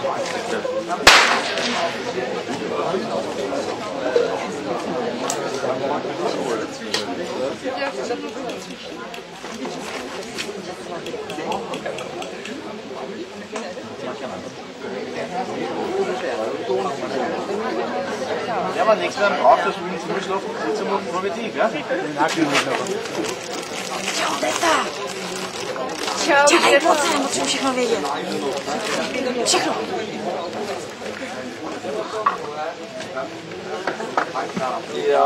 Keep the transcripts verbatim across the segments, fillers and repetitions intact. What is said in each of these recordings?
Ja, aber nächstes Mal braucht das Wien zum Schlafen zum Motiv, ja? Ciao, Teta! Ciao, Teta! Potremmo, ci usciremo via. Ciao! Ja,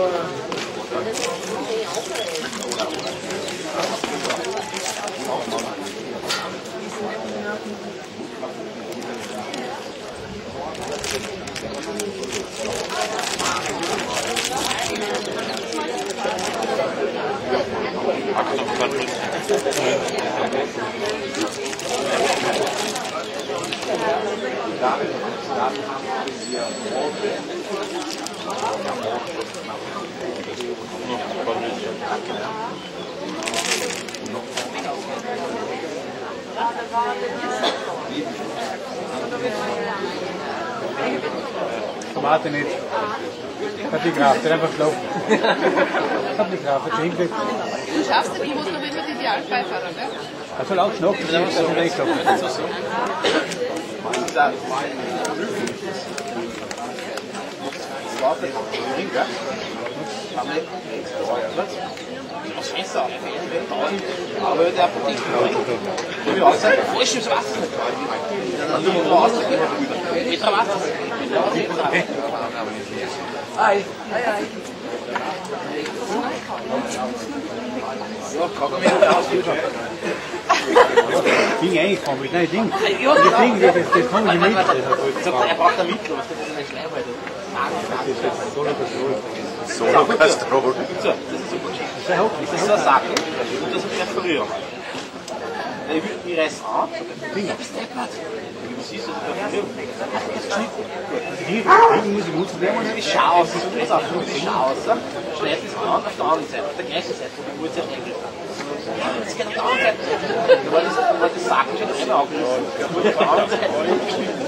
Tomate nicht. Hat die Kraft, der einfach schlafen. Hat die Kraft, hat die hingekriegt. Du schaffst den, ich muss noch immer die Idealbeifahrer, ne? Er soll auch schnappen, das ist ein Wegschlafen. Was Fässer auf aber der Apotheke wie aussehen, frisch ins Wasser. Dann tun wir raus. Mit der Wasser. Hi. Hi, hi. Ja, kann man mir aus. Ding eingekommen, ich nein, Ding. Das Ding, das, das kann ich nicht. Er braucht ein Mittel, was das ist eine Schleimhaut. Solo-Gastrol. Das ist super. Das ist so eine Sache. Und das ist perforieren. Ich reiß an. Ding. Was siehst du, das perforieren? Die muss ich nutzen, der muss Die Chance, das ist auch die Chance. Schneid es an auf der anderen Seite, auf der gleichen Seite, wo die Wurzel hergeht. Das geht auf der anderen Seite. Aber das, aber das Sacken schon einmal aufgerissen. Das wurde auf der anderen Seite geschnitten.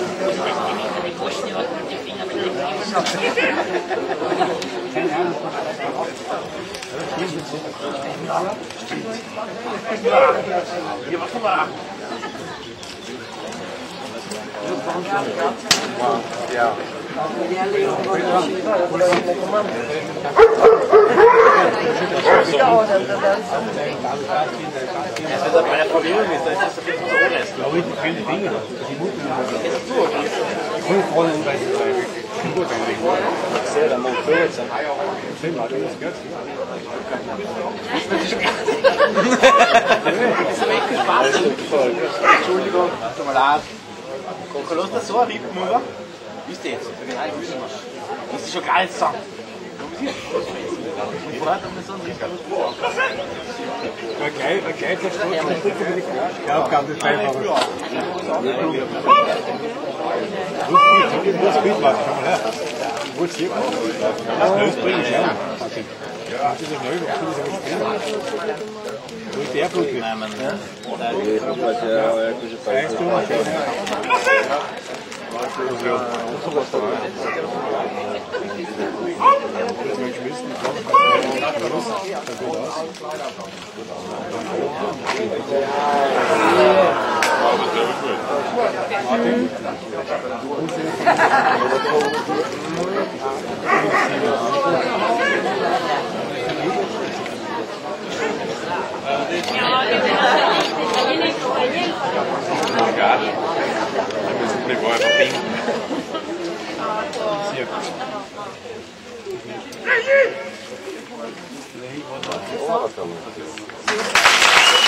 keine Ahnung. Hier, was mal. Ja. Also bei der Verwirrung ist das ein bisschen so unrest. Aber ich keine Dinge. Die Mutter. Voll voll in weiße Zeit. Sehr, dann muss ich jetzt. Film hat das gehört. Das ist echt gespannt. Entschuldigung, tut mir leid. Komm, lass das so ein Rippen rüber. Wie ist der jetzt? Genau, ich will nicht. Das ist schon gar nicht sagen. Und vorher haben wir so ein Rippen rüber. Ein gleich, ein gleich der Sport. Die Aufgabe des Beifahrers. Das Bild machen, komm mal her. Wo ist hier? Das Nös bringe ich an. Ja, das ist ein Nös, das ist ein Spiel. Wo ist der Blut? Nein, man. Weißt du, was Det var jeg for penge. Cirka.